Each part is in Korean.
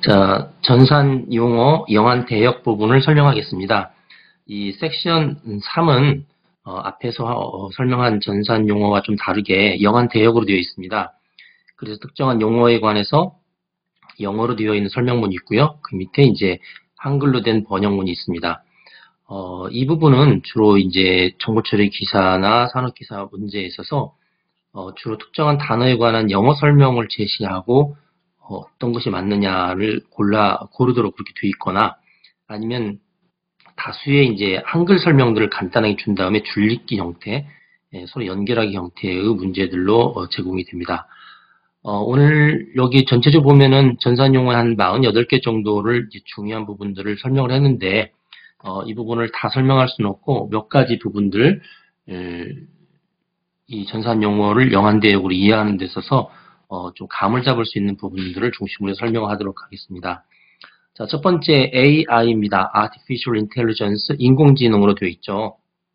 자, 전산 용어 영한 대역 부분을 설명하겠습니다. 이 섹션 3은 앞에서 설명한 전산 용어와 좀 다르게 영한 대역으로 되어 있습니다. 그래서 특정한 용어에 관해서 영어로 되어 있는 설명문이 있고요. 그 밑에 이제 한글로 된 번역문이 있습니다. 이 부분은 주로 이제 정보 처리 기사나 산업 기사 문제에 있어서 주로 특정한 단어에 관한 영어 설명을 제시하고 어떤 것이 맞느냐를 고르도록 그렇게 되어 있거나 아니면 다수의 이제 한글 설명들을 간단하게 준 다음에 줄읽기 형태, 서로 연결하기 형태의 문제들로 제공이 됩니다. 오늘 여기 전체적으로 보면은 전산 용어 한 48개 정도를 이제 중요한 부분들을 설명을 했는데 이 부분을 다 설명할 수는 없고 몇 가지 부분들 이 전산 용어를 영한 대역으로 이해하는 데 있어서 좀 감을 잡을 수 있는 부분들을 중심으로 설명하도록 하겠습니다. 자, 첫 번째 AI입니다. Artificial Intelligence, 인공지능으로 되어 있죠.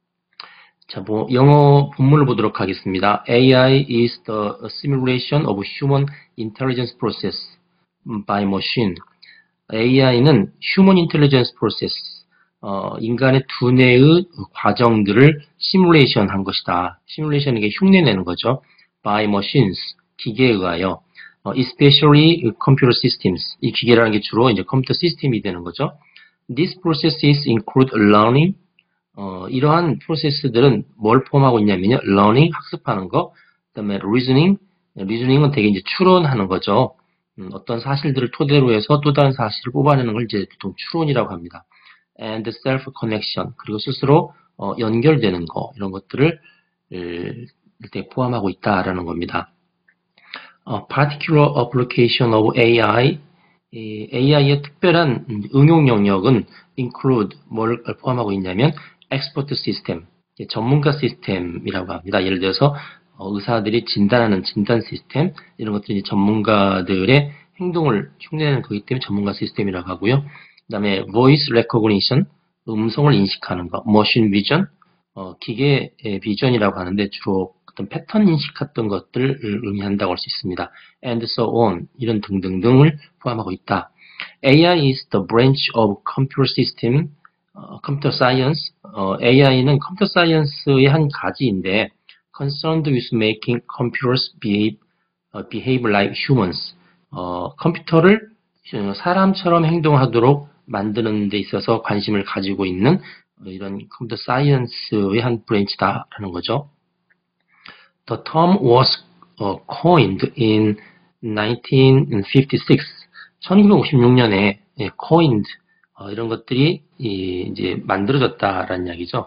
자, 영어 본문을 보도록 하겠습니다. AI is the simulation of human intelligence process by machine. AI는 human intelligence process, 인간의 두뇌의 과정들을 시뮬레이션 한 것이다. 시뮬레이션은 이게 흉내내는 거죠. by machines, 기계에 의하여. especially computer systems. 이 기계라는 게 주로 이제 컴퓨터 시스템이 되는 거죠. These processes include learning. 이러한 프로세스들은 뭘 포함하고 있냐면요. learning, 학습하는 거. 그다음에 reasoning. reasoning은 되게 이제 추론하는 거죠. 어떤 사실들을 토대로 해서 또 다른 사실을 뽑아내는 걸 이제 보통 추론이라고 합니다. and self connection. 그리고 스스로 연결되는 거. 이런 것들을 이렇게 포함하고 있다라는 겁니다. particular application of AI, AI의 특별한 응용 영역은 include, 뭘 포함하고 있냐면 expert system, 전문가 시스템이라고 합니다. 예를 들어서 의사들이 진단하는 진단 시스템, 이런 것들이 전문가들의 행동을 흉내내는 거기 때문에 전문가 시스템이라고 하고요. 그 다음에 voice recognition, 음성을 인식하는 거, machine vision, 기계 비전이라고 하는데 주로 어떤 패턴 인식 같은 것들을 의미한다고 할 수 있습니다. and so on, 이런 등등등을 포함하고 있다. AI is the branch of computer system, computer science. AI는 컴퓨터 사이언스의 한 가지인데 concerned with making computers behave like humans. 컴퓨터를 사람처럼 행동하도록 만드는 데 있어서 관심을 가지고 있는 이런 컴퓨터 사이언스의 한 브랜치다라는 거죠. The term was coined in 1956. 1956년에 coined 이런 것들이 이제 만들어졌다라는 이야기죠.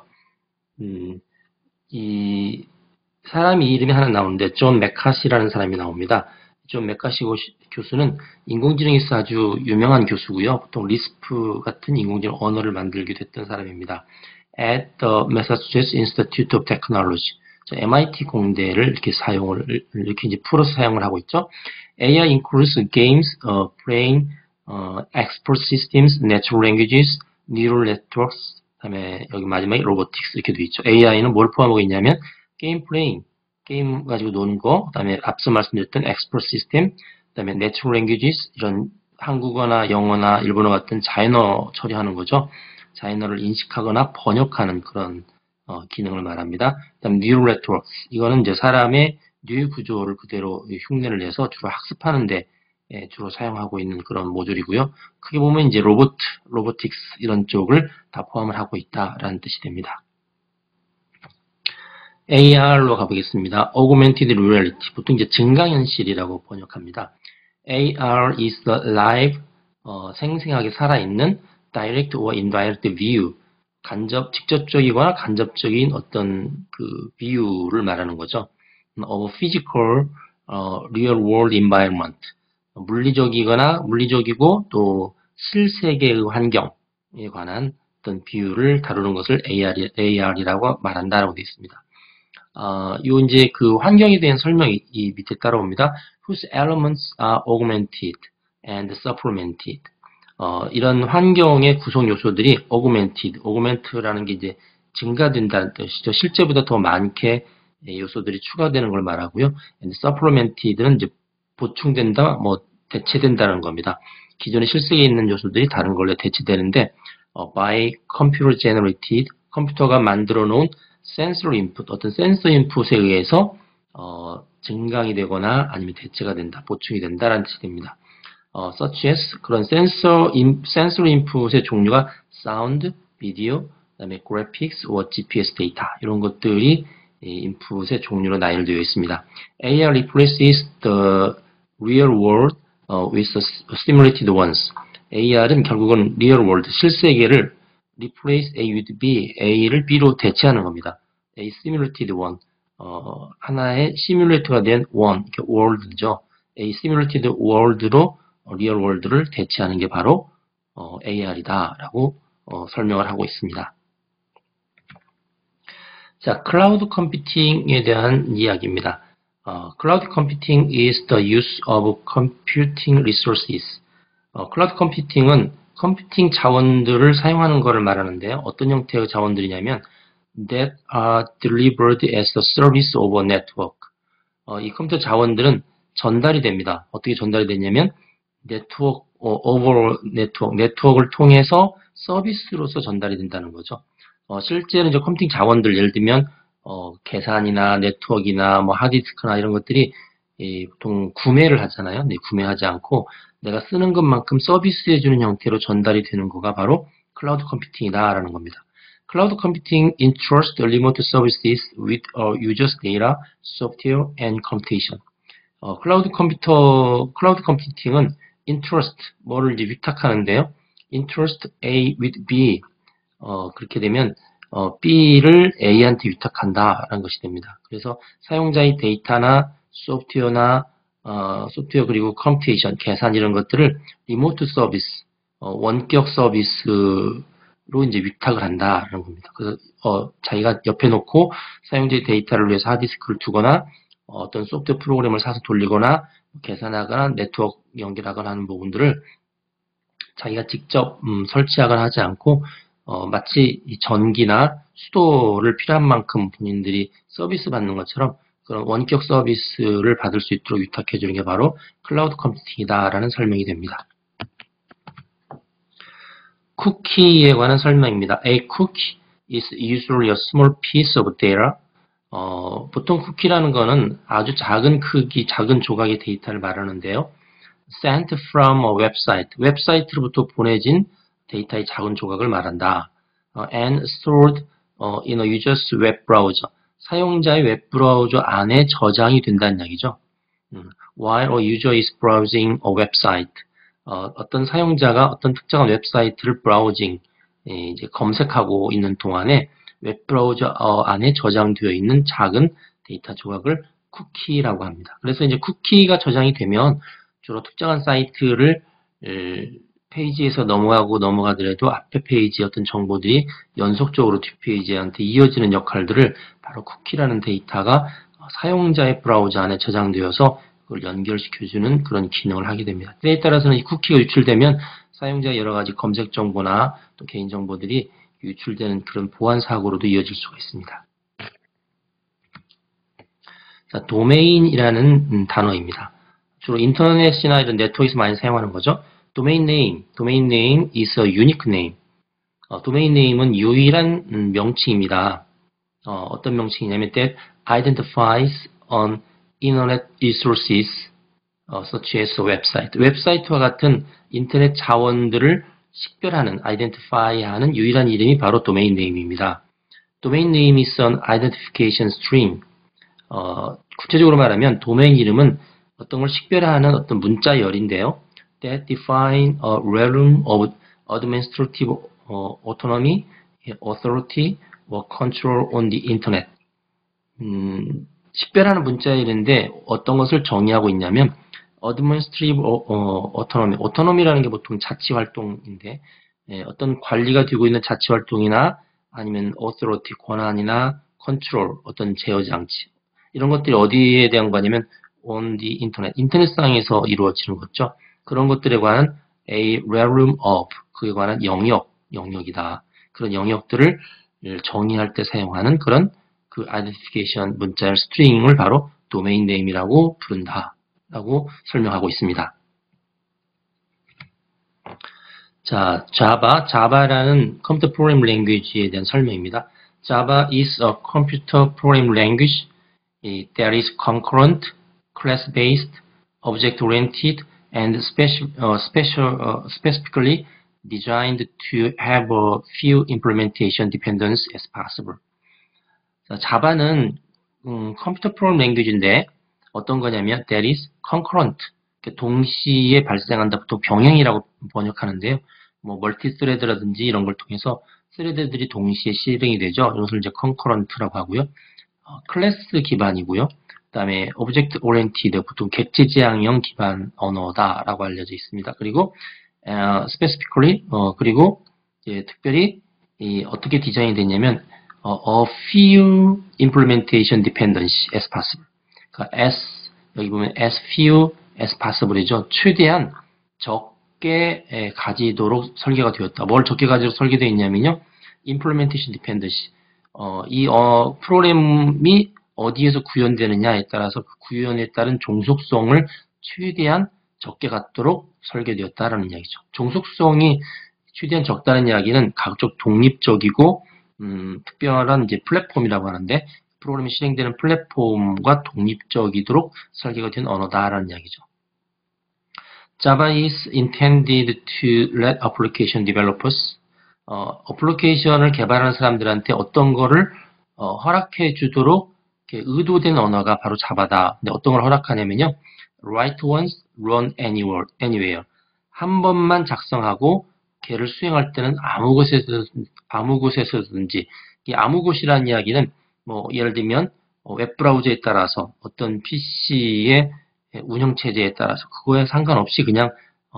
이 사람이 이름이 하나 나오는데 존 맥카시라는 사람이 나옵니다. 존 맥카시 교수는 인공지능에서 아주 유명한 교수고요. 보통 리스프 같은 인공지능 언어를 만들기도 했던 사람입니다. At the Massachusetts Institute of Technology. MIT 공대를 이렇게 이렇게 이제 풀어서 사용을 하고 있죠. AI includes games, brain, expert systems, natural languages, neural networks, 그다음에 여기 마지막에 robotics 이렇게 돼 있죠. AI는 뭘 포함하고 있냐면 게임 플레잉, 게임 가지고 노는 거, 그다음에 앞서 말씀드렸던 expert system, 그다음에 natural languages, 이런 한국어나 영어나 일본어 같은 자연어 처리하는 거죠. 자연어를 인식하거나 번역하는 그런 기능을 말합니다. 그다음 neural networks, 이거는 이제 사람의 뇌 구조를 그대로 흉내를 내서 주로 학습하는데 주로 사용하고 있는 그런 모듈이고요. 크게 보면 이제 로보틱스 이런 쪽을 다 포함을 하고 있다라는 뜻이 됩니다. AR로 가보겠습니다. Augmented Reality, 보통 이제 증강현실이라고 번역합니다. AR is the live, 생생하게 살아있는 direct or indirect view, 직접적이거나 간접적인 어떤 그 비유를 말하는 거죠. of physical, real world environment, 물리적이고 또 실세계의 환경에 관한 어떤 비유를 다루는 것을 AR이라고 말한다라고 되어 있습니다. 요 이제 그 환경에 대한 설명이 이 밑에 따라옵니다. Whose elements are augmented and supplemented. 이런 환경의 구성 요소들이 augment라는 게 이제 증가된다는 뜻이죠. 실제보다 더 많게 요소들이 추가되는 걸 말하고요. and supplemented는 이제 보충된다, 대체된다는 겁니다. 기존에 실생에 있는 요소들이 다른 걸로 대체되는데 by computer generated 컴퓨터가 만들어 놓은 sensory input 어떤 센서 인풋에 의해서 증강이 되거나 아니면 대체가 된다, 보충이 된다라는 뜻이 됩니다. such as 그런 sensory input의 종류가 sound, video, 그다음에 graphics, GPS data 이런 것들이 인풋의 종류로 나열되어 있습니다. AR replaces the real world with simulated ones. AR은 결국은 real world, 실세계를 replace A with B, A를 B로 대체하는 겁니다. A simulated one, 하나의 시뮬레이터가 된 one, world죠. A simulated world로 real world를 대체하는 게 바로 AR이다라고 설명을 하고 있습니다. 자, 클라우드 컴퓨팅에 대한 이야기입니다. Cloud computing is the use of computing resources. 클라우드 컴퓨팅은 컴퓨팅 자원들을 사용하는 것을 말하는데요. 어떤 형태의 자원들이냐면 that are delivered as a service over network. 이 컴퓨터 자원들은 전달이 됩니다. 어떻게 전달이 되냐면 over 네트워크를 통해서 서비스로서 전달이 된다는 거죠. 실제로 이제 컴퓨팅 자원들 예를 들면 계산이나 네트워크나 뭐 하드디스크나 이런 것들이 보통 구매를 하잖아요. 네, 구매하지 않고 내가 쓰는 것만큼 서비스해주는 형태로 전달이 되는 거가 바로 클라우드 컴퓨팅이다라는 겁니다. Cloud computing entrusts remote services with users' data, software, and computation. 클라우드 컴퓨팅은 entrust, 뭐를 이제 위탁하는데요. entrust A with B. 그렇게 되면 B를 A한테 위탁한다라는 것이 됩니다. 그래서 사용자의 데이터나 소프트웨어 그리고 컴퓨테이션, 계산 이런 것들을 리모트 서비스, 원격 서비스로 이제 위탁을 한다라는 겁니다. 그래서 자기가 옆에 놓고 사용자의 데이터를 위해서 하드디스크를 두거나 어떤 소프트웨어 프로그램을 사서 돌리거나 계산하거나 네트워크 연결하거나 하는 부분들을 자기가 직접 설치하거나 하지 않고 마치 이 전기나 수도를 필요한 만큼 본인들이 서비스 받는 것처럼 그런 원격 서비스를 받을 수 있도록 위탁해 주는 게 바로 클라우드 컴퓨팅이다라는 설명이 됩니다. 쿠키에 관한 설명입니다. A cookie is usually a small piece of data. 보통 쿠키라는 거는 아주 작은 크기, 작은 조각의 데이터를 말하는데요. Sent from a website. 웹사이트로부터 보내진 데이터의 작은 조각을 말한다. And stored in a user's web browser. 사용자의 웹브라우저 안에 저장이 된다는 이야기죠. While a user is browsing a website. 어떤 사용자가 어떤 특정한 웹사이트를 브라우징, 이제 검색하고 있는 동안에 웹브라우저 안에 저장되어 있는 작은 데이터 조각을 쿠키라고 합니다. 그래서 이제 쿠키가 저장이 되면 주로 특정한 사이트를 페이지에서 넘어가더라도 앞에 페이지의 어떤 정보들이 연속적으로 뒷페이지한테 이어지는 역할들을 바로 쿠키라는 데이터가 사용자의 브라우저 안에 저장되어서 그걸 연결시켜주는 그런 기능을 하게 됩니다. 때에 따라서는 이 쿠키가 유출되면 사용자의 여러 가지 검색 정보나 또 개인 정보들이 유출되는 그런 보안 사고로도 이어질 수가 있습니다. 자, 도메인이라는 단어입니다. 주로 인터넷이나 이런 네트워크에서 많이 사용하는 거죠. domain name is a unique name. domain name은 유일한 명칭입니다. 어떤 명칭이냐면 that identifies an internet resources such as a website. 웹사이트와 같은 인터넷 자원들을 식별하는, identify하는 유일한 이름이 바로 domain name입니다. domain name is an identification string. 구체적으로 말하면 도메인 이름은 어떤 걸 식별하는 어떤 문자열인데요. That define a realm of administrative autonomy, authority, or control on the internet. 식별하는 문자열인데 어떤 것을 정의하고 있냐면 administrative autonomy, autonomy라는 게 보통 자치활동인데 어떤 관리가 되고 있는 자치활동이나 아니면 authority, 권한이나 control, 어떤 제어장치 이런 것들이 어디에 대한 거냐면 on the internet, 인터넷상에서 이루어지는 거죠. 그런 것들에 관한 a realm of, 그에 관한 영역이다. 그런 영역들을 정의할 때 사용하는 그런 그 identification 문자열 스트링을 바로 domain name이라고 부른다. 라고 설명하고 있습니다. 자, Java라는 컴퓨터 프로그래밍 랭귀지에 대한 설명입니다. Java is a computer programming language that is concurrent, class-based, object-oriented, and specifically designed to have a few implementation dependencies as possible. 자, 자바는 컴퓨터 프로그래밍 랭귀지인데 어떤 거냐면 that is concurrent, 동시에 발생한다. 보통 병행이라고 번역하는데요. 뭐 멀티스레드라든지 이런 걸 통해서 스레드들이 동시에 실행이 되죠. 이것을 이제 concurrent라고 하고요. 클래스 기반이고요. 그다음에 오브젝트 오리엔티드, 보통 객체 지향형 기반 언어다라고 알려져 있습니다. 그리고 specifically, 그리고 특별히 어떻게 디자인이 됐냐면 a few implementation dependency as possible. 그러니까 여기 보면 as few as possible이죠. 최대한 적게 가지도록 설계가 되었다. 뭘 적게 가지도록 설계되어 있냐면요. implementation dependency. 이 프로그램이 어디에서 구현되느냐에 따라서 그 구현에 따른 종속성을 최대한 적게 갖도록 설계되었다라는 이야기죠. 종속성이 최대한 적다는 이야기는 각종 독립적이고 특별한 이제 플랫폼이라고 하는데 프로그램이 실행되는 플랫폼과 독립적이도록 설계가 된 언어다라는 이야기죠. Java is intended to let application developers 어플리케이션을 개발하는 사람들한테 어떤 거를 허락해 주도록 의도된 언어가 바로 자바다. 근데 어떤 걸 허락하냐면요. Write once, run anywhere. 한 번만 작성하고 걔를 수행할 때는 아무 곳에서든지 이 아무 곳이라는 이야기는 뭐 예를 들면 웹브라우저에 따라서 어떤 PC의 운영체제에 따라서 그거에 상관없이 그냥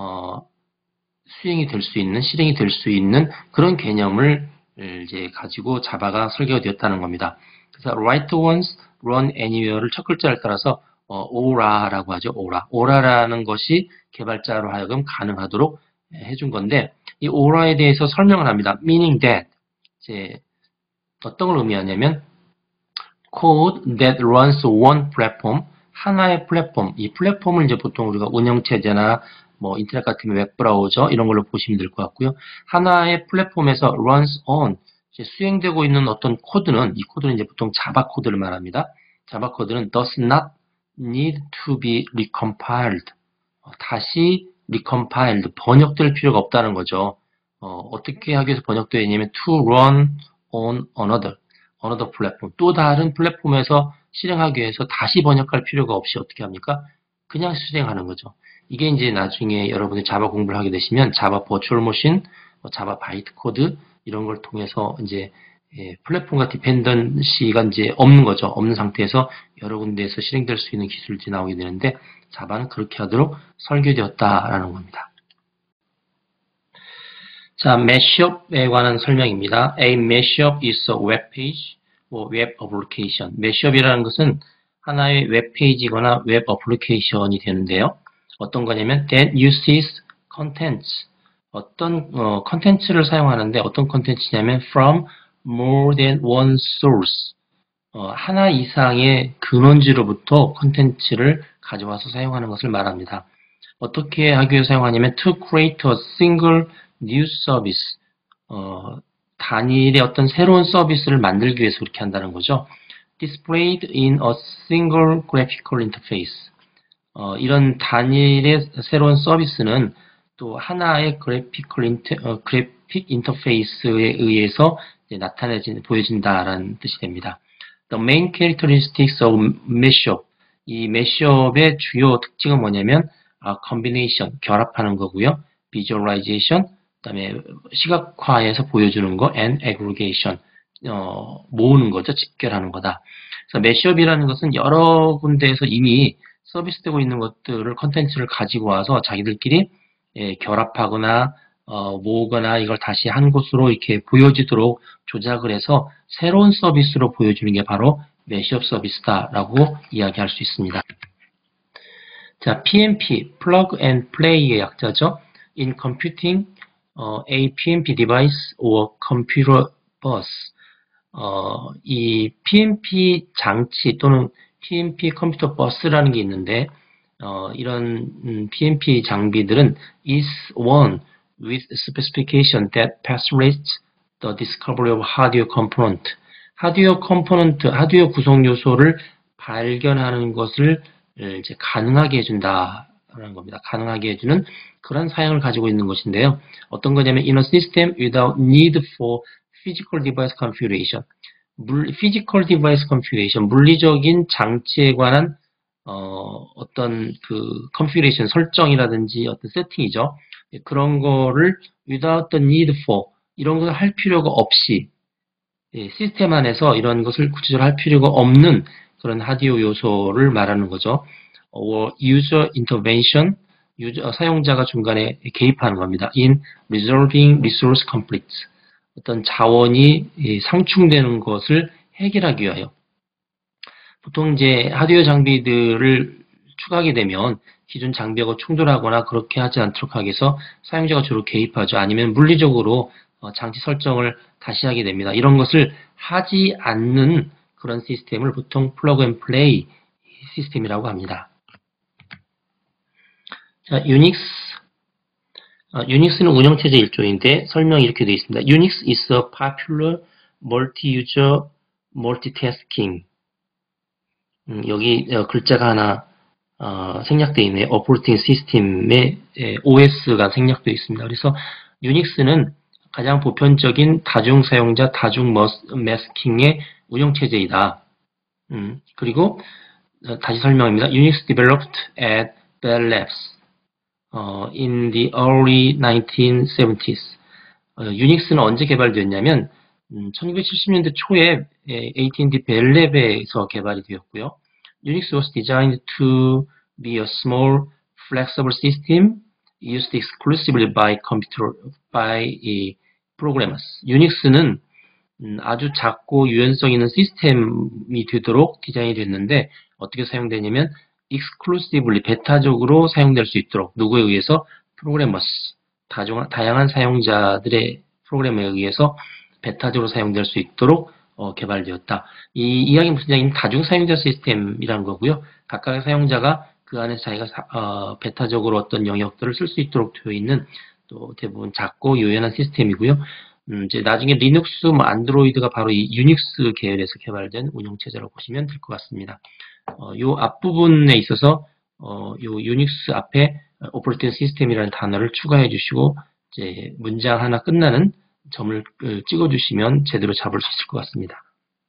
수행이 될 수 있는, 실행이 될 수 있는 그런 개념을 이제 가지고 자바가 설계가 되었다는 겁니다. 그래서 write once, run anywhere를 첫 글자를 따라서 오라라고 하죠. 오라라는 것이 개발자로 하여금 가능하도록 해준 건데 이 오라에 대해서 설명을 합니다. meaning that 이제 어떤 걸 의미하냐면 code that runs one platform, 하나의 플랫폼, 이 플랫폼을 이제 보통 우리가 운영체제나 뭐 인터넷 같은 웹브라우저 이런 걸로 보시면 될 것 같고요. 하나의 플랫폼에서 runs on, 이제 수행되고 있는 어떤 코드는 이 코드는 이제 보통 자바 코드를 말합니다. 자바 코드는 does not need to be recompiled. 다시 recompiled, 번역될 필요가 없다는 거죠. 어떻게 하기 위해서 번역되어 있냐면 to run on another 플랫폼, 또 다른 플랫폼에서 실행하기 위해서 다시 번역할 필요가 없이 어떻게 합니까? 그냥 실행하는 거죠. 이게 이제 나중에 여러분이 자바 공부를 하게 되시면 자바 버추얼 머신, 자바 바이트 코드 이런 걸 통해서 이제 플랫폼과 디펜던시가 이제 없는 거죠. 없는 상태에서 여러 군데에서 실행될 수 있는 기술들이 나오게 되는데 자바는 그렇게 하도록 설계되었다라는 겁니다. 자, mashup에 관한 설명입니다. A mashup is a web page or web application. mashup이라는 것은 하나의 웹페이지거나 웹 어플리케이션이 되는데요. 어떤 거냐면 that uses contents. 어떤 컨텐츠를 사용하는데 어떤 컨텐츠냐면 from more than one source. 하나 이상의 근원지로부터 컨텐츠를 가져와서 사용하는 것을 말합니다. 어떻게 하기 위해 사용하냐면 to create a single new service. 단일의 어떤 새로운 서비스를 만들기 위해서 그렇게 한다는 거죠. displayed in a single graphical interface. 이런 단일의 새로운 서비스는 또 하나의 그래픽 인터페이스에 의해서 보여진다라는 뜻이 됩니다. The main characteristics of mashup. 이 mashup의 주요 특징은 뭐냐면 combination, 결합하는 거고요. visualization, 그다음에 시각화해서 보여주는 거, and aggregation, 모으는 거죠. 집결하는 거다. 그래서 mashup이라는 것은 여러 군데에서 이미 서비스되고 있는 것들을 컨텐츠를 가지고 와서 자기들끼리 결합하거나 모으거나 이걸 다시 한 곳으로 이렇게 보여지도록 조작을 해서 새로운 서비스로 보여주는 게 바로 매시업 서비스다라고 이야기할 수 있습니다. 자, PNP, Plug and Play의 약자죠. In computing a PNP device or computer bus. 이 PNP 장치 또는 PNP 컴퓨터 버스라는 게 있는데 이런 PNP 장비들은 is one, with specification that facilitates the discovery of hardware component. 하드웨어 컴포넌트, 하드웨어 구성 요소를 발견하는 것을 이제 가능하게 해준다라는 겁니다. 가능하게 해주는 그런 사양을 가지고 있는 것인데요. 어떤 거냐면 in a system without need for physical device configuration. physical device configuration, 물리적인 장치에 관한 어떤 그 configuration 설정이라든지 어떤 세팅이죠. 그런 거를 without the need for 이런 것을 할 필요가 없이 시스템 안에서 이런 것을 구체적으로 할 필요가 없는 그런 하드웨어 요소를 말하는 거죠. user intervention, 사용자가 중간에 개입하는 겁니다. in resolving resource conflicts. 어떤 자원이 상충되는 것을 해결하기 위하여. 보통 이제 하드웨어 장비들을 추가하게 되면 기존 장비하고 충돌하거나 그렇게 하지 않도록 하기 위해서 사용자가 주로 개입하죠. 아니면 물리적으로 장치 설정을 다시 하게 됩니다. 이런 것을 하지 않는 그런 시스템을 보통 플러그 앤 플레이 시스템이라고 합니다. 자, 유닉스. 유닉스는 운영체제 일종인데 설명이 이렇게 되어 있습니다. Unix is a popular multi-user multitasking. 여기 글자가 하나 생략되어 있네요. 오퍼레이팅 시스템의 OS가 생략되어 있습니다. 그래서 유닉스는 가장 보편적인 다중 사용자 다중 매스킹의 운영체제이다. 그리고 다시 설명합니다. Unix developed at Bell Labs in the early 1970s. 유닉스는 언제 개발되었냐면 1970년대 초에 AT&T 벨랩에서 개발이 되었고요. Unix was designed to be a small, flexible system used exclusively by programmers. 유닉스는 아주 작고 유연성 있는 시스템이 되도록 디자인이 됐는데 어떻게 사용되냐면 exclusively, 배타적으로 사용될 수 있도록 누구에 의해서? 프로그래머스, 다양한 사용자들의 프로그램에 의해서 배타적으로 사용될 수 있도록 개발되었다. 이 이야기는 무슨 이야기냐면 다중 사용자 시스템이라는 거고요. 각각의 사용자가 그 안에서 자기가 배타적으로 어떤 영역들을 쓸 수 있도록 되어 있는 또 대부분 작고 유연한 시스템이고요. 이제 나중에 리눅스, 안드로이드가 바로 이 유닉스 계열에서 개발된 운영체제라고 보시면 될 것 같습니다. 요 앞부분에 있어서 요 유닉스 앞에 오퍼레이팅 시스템이라는 단어를 추가해 주시고 이제 문장 하나 끝나는 점을 찍어 주시면 제대로 잡을 수 있을 것 같습니다.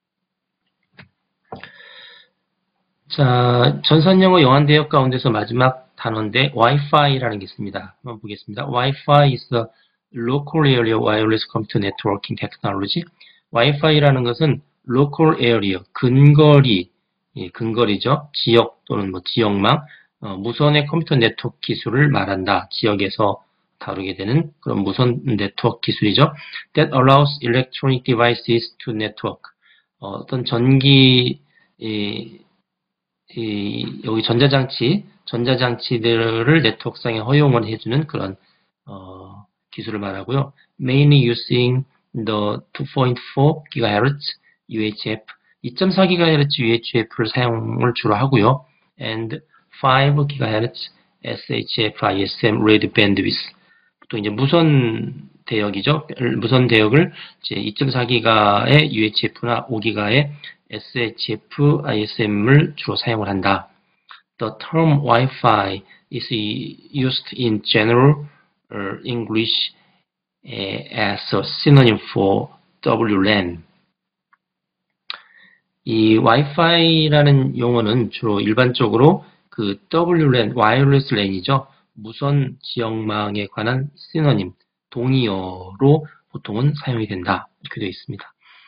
자, 전산영어 영환대역 가운데서 마지막 단어인데 Wi-Fi라는 게 있습니다. 한번 보겠습니다. Wi-Fi is the Local Area Wireless Computer Networking Technology. Wi-Fi라는 것은 Local Area, 근거리, 근거리죠. 지역 또는 지역망, 무선의 컴퓨터 네트워크 기술을 말한다. 지역에서 다루게 되는 그런 무선 네트워크 기술이죠. That allows electronic devices to network. 어떤 전기, 여기 전자장치들을 네트워크상에 허용을 해주는 그런 기술을 말하고요. Mainly using the 2.4 GHz UHF, 2.4 GHz UHF를 사용을 주로 하고요. And 5 GHz SHF ISM radio bandwidth. 또 이제 무선 대역이죠. 무선 대역을 이제 2.4GHz의 UHF나 5GHz의 SHF ISM을 주로 사용을 한다. The term Wi-Fi is used in general English as a synonym for WLAN. 이 Wi-Fi라는 용어는 주로 일반적으로 그 WLAN, 와이어리스 랜이죠. 무선 지역망에 관한 시노님, 동의어로 보통은 사용이 된다. 이렇게 되어 있습니다.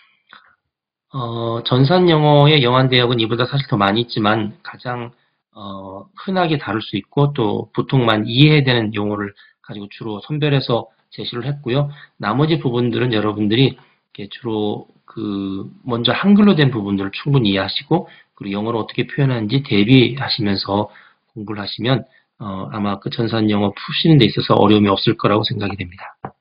전산 영어의 영환 대역은 이보다 사실 더 많이 있지만 가장 흔하게 다룰 수 있고 또 보통만 이해해야 되는 용어를 가지고 주로 선별해서 제시를 했고요. 나머지 부분들은 여러분들이 주로 먼저 한글로 된 부분들을 충분히 이해하시고 그리고 영어로 어떻게 표현하는지 대비하시면서 공부를 하시면 아마 그 전산 영어 푸시는 데 있어서 어려움이 없을 거라고 생각이 됩니다.